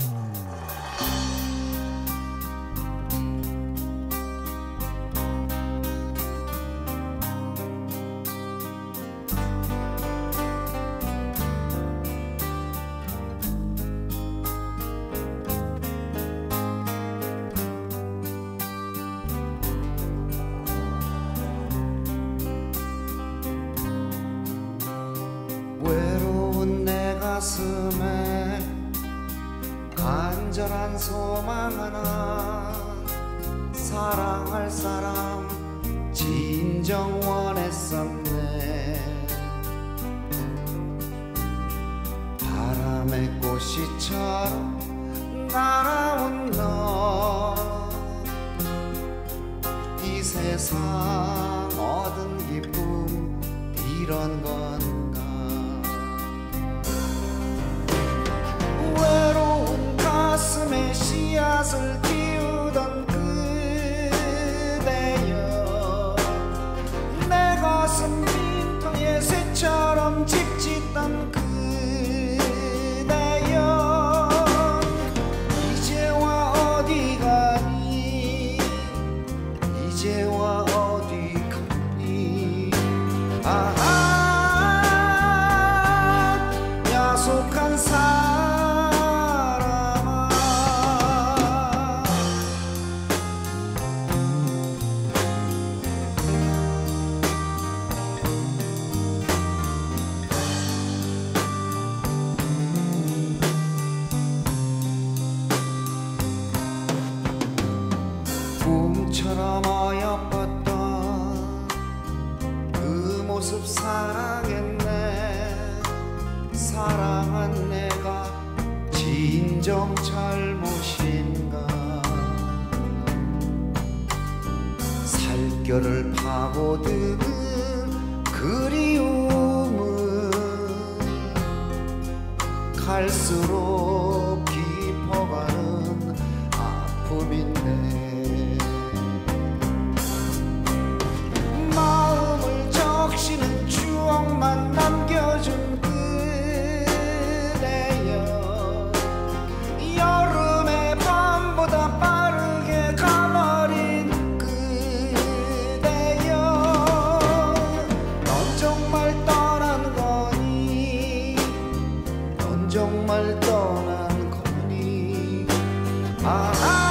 외로운 내 가슴에 간절한 소망 하나, 사랑할 사람 진정 원했었네. 바람의 꽃이처럼 날아온 너, 이 세상 얻은 기쁨 이런 건가. 외로운 가슴에 씨앗을 띄우던 그대여, 내 가슴 빈통에 새처럼 집 짓던 그대여, 이제와 어디 가니, 이제와 어디 가니. 아하, 야속한 꿈처럼 어여뻤던 그 모습 사랑했네. 사랑한 내가 진정 잘못인가. 살결을 파고드는 그리움은 갈수록 깊어가는 아픔인데, 마음을 적시는 추억만 남겨준 그대여, 여름의 밤보다 빠르게 가버린 그대여, 넌 정말 떠난 거니, 넌 정말 떠난 거니. 아하,